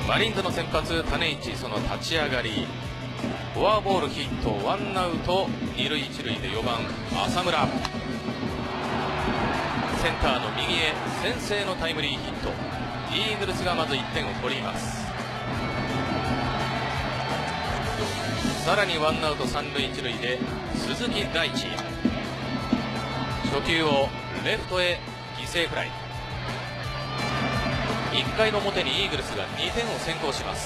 マリーンズの先発種市、その立ち上がりフォアボールヒット、ワンアウト二塁一塁で4番浅村、センターの右へ先制のタイムリーヒット。イーグルスがまず1点を取ります。さらにワンアウト三塁一塁で鈴木大地、初球をレフトへ犠牲フライ。1回の表にイーグルスが2点を先行します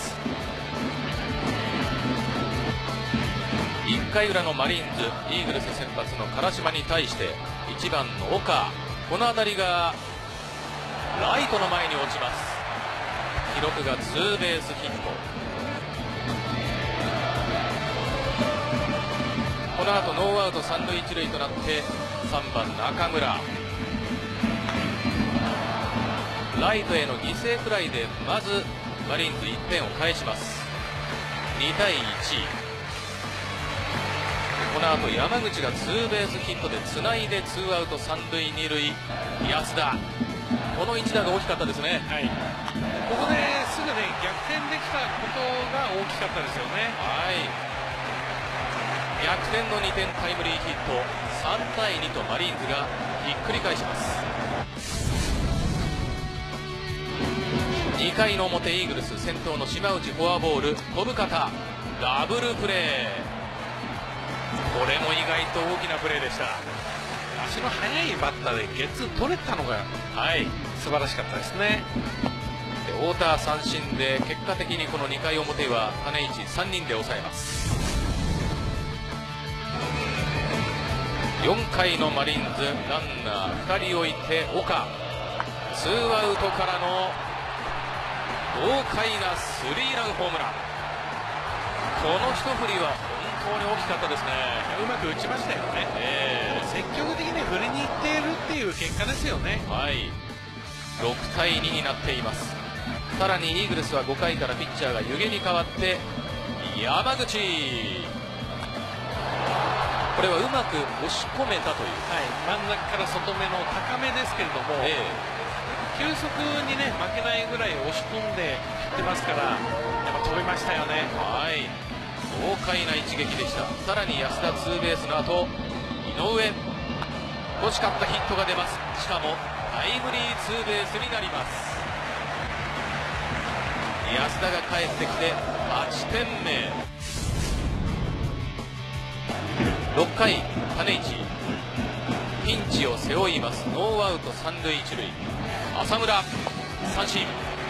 。1回裏のマリーンズ、イーグルス先発の唐島に対して1番の岡、この当たりがライトの前に落ちます。記録がツーベースヒット。この後ノーアウト三塁一塁となって3番中村、ライトへの犠牲フライでまずマリーンズ1点を返します。2対1。この後山口がツーベースヒットでつないでツーアウト三塁二塁。安田、この一打が大きかったですね。 はい、ここですぐね逆転できたことが大きかったですよね。 はい、逆転の2点タイムリーヒット。3対2とマリーンズがひっくり返します。2回の表イーグルス、先頭の島内フォアボール、小深田ダブルプレー。これも意外と大きなプレーでした。 足の速いバッターでゲッツー取れたのが素晴らしかったですね。 で太田三振で結果的にこの2回表は種市3人で抑えます。4回のマリーンズ、ランナー2人置いて岡、ツーアウトからの豪快なスリーランホームラン。この一振りは本当に大きかったですね。 うまく打ちましたよね。積極的に振りにいっているっていう結果ですよね。 はい、6対2になっています。さらにイーグルスは5回からピッチャーが湯気に変わって山口、これはうまく押し込めたという、 真ん中から外目の高めですけれども、球速にね負けないぐらい押し込んで振ってますから、やっぱ飛びましたよね。 はい、豪快な一撃でした。さらに安田ツーベースの後、井上、欲しかったヒットが出ます。しかもタイムリーツーベースになります。安田が帰ってきて8点目。6回種市、ピンチを背負います。ノーアウト三塁一塁。浅村三振、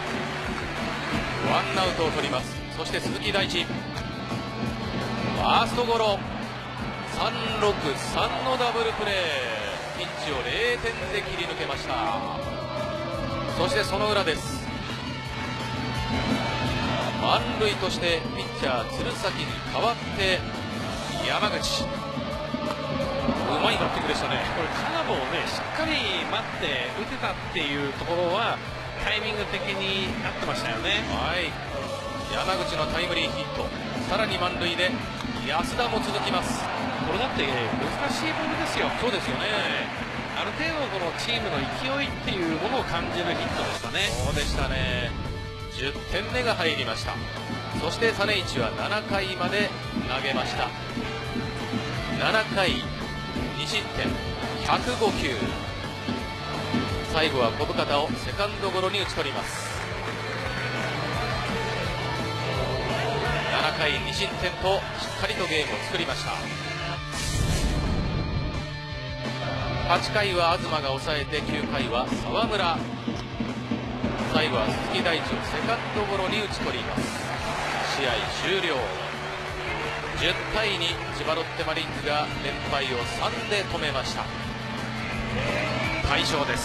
ワンアウトを取ります。そして鈴木大地、ファーストゴロ。3-6-3のダブルプレー。ピンチを0点で切り抜けました。そしてその裏です。満塁としてピッチャー鶴崎に代わって山口、うまいバッティングでしたね。 これカーブをねしっかり待って打てたっていうところはタイミング的に合ってましたよね。 はい、山口のタイムリーヒット。さらに満塁で安田も続きます。 これだって難しいボールですよ。 そうですよね。 ある程度このチームの勢いっていうものを感じるヒットでしたね。 そうでしたね。10点目が入りました。そして種市は7回まで投げました。7回2失点105球。最後は小深田をセカンドゴロに打ち取ります。7回2失点としっかりとゲームを作りました。8回は東が抑えて、9回は沢村、最後は鈴木大地をセカンドゴロに打ち取ります。試合終了。10対2、千葉ロッテマリーンズが連敗を3で止めました。大勝です。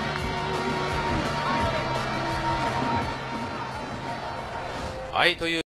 はい、という